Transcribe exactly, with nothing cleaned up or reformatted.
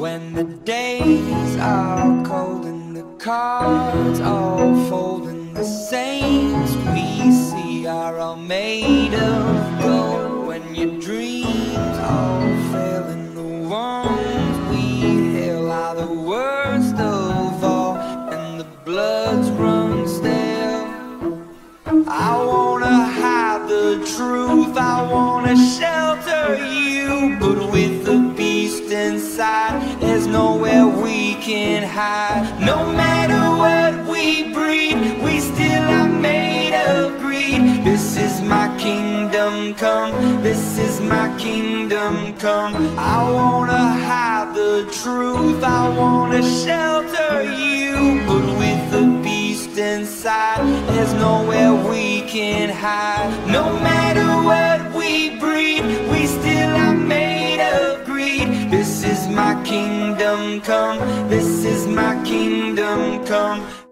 When the days are cold and the cards all fold and the saints we see are all made of gold, when your dreams all fail and the ones we hail are the worst of all and the bloods run stale. I wanna hide the truth, I wanna shelter you, but with the beast inside, there's nowhere we can hide. No matter what we breed, we still are made of greed. This is my kingdom come, this is my kingdom come. I wanna hide the truth, I wanna shelter you, but with the beast inside, there's nowhere we can hide. No matter what we breed, we still are made of greed. This is my kingdom come, this is my kingdom come.